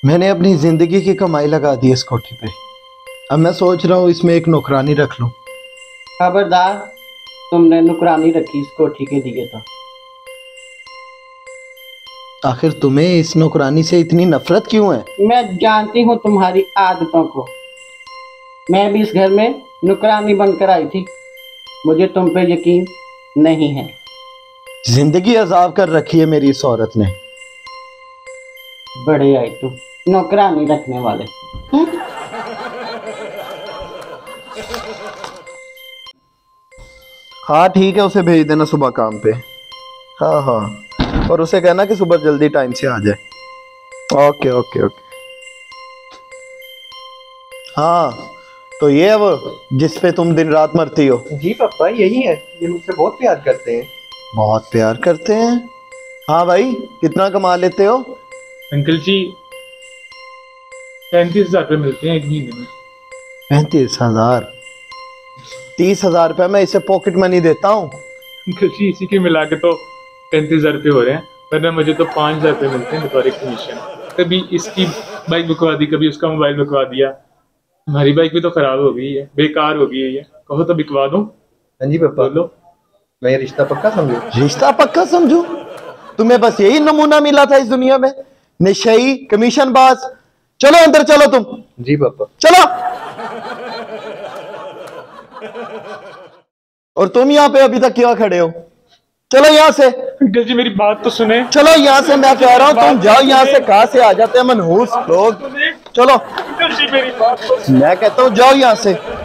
मैंने अपनी जिंदगी की कमाई लगा दी इस कोठी पे। अब मैं सोच रहा हूँ इसमें एक नौकरानी रख लूं। खबरदार, तुमने नुकरानी रखी इस कोठी के लिए तो। आखिर तुम्हें इस नौकरानी से इतनी नफरत क्यों है? मैं जानती हूँ तुम्हारी आदतों को। मैं भी इस घर में नुकरानी बनकर आई थी। मुझे तुम पे यकीन नहीं है। जिंदगी अजाब कर रखी है मेरी इस औरत ने। बड़े आए तुम नौकरानी रखने वाले। हाँ ठीक है, उसे भेज देना सुबह काम पे। हाँ हाँ, और उसे कहना कि सुबह जल्दी टाइम से आ जाए। Okay okay okay. हाँ, तो ये है वो जिस पे तुम दिन रात मरती हो? जी पापा, यही है। ये मुझसे बहुत प्यार करते हैं। बहुत प्यार करते हैं? हाँ भाई, कितना कमा लेते हो? अंकल जी 35,000 रुपये मिलते हैं एक महीने में। 35,000? 30,000 रुपये मैं इसे पॉकेट मनी देता हूँ। अंकल जी इसी के मिला के तो 35,000 रुपये हो रहे हैं, वरना मुझे तो 5,000 रुपये मिलते हैं बतौर कमीशन। कभी इसकी बाइक बिकवा दी, कभी उसका मोबाइल बिकवा दिया। हमारी बाइक भी तो खराब हो गई है, बेकार हो गई है। ये कहो तो बिकवा दूं? हाँ जी पापा, बोलो। मैं ये रिश्ता पक्का समझू? रिश्ता पक्का समझू? तुम्हें बस यही नमूना मिला था इस दुनिया में, नशेई, कमीशन बाज। चलो अंदर चलो तुम। जी पापा। चलो। और तुम यहाँ पे अभी तक क्या खड़े हो? चलो यहाँ से। अंकल जी मेरी बात तो सुने। चलो यहाँ से, मैं कह रहा हूँ तुम जाओ यहाँ से। कहाँ से आ जाते हैं मनहूस लोग। चलो, अंकल जी मेरी बात तो मैं कहता हूँ जाओ यहाँ से।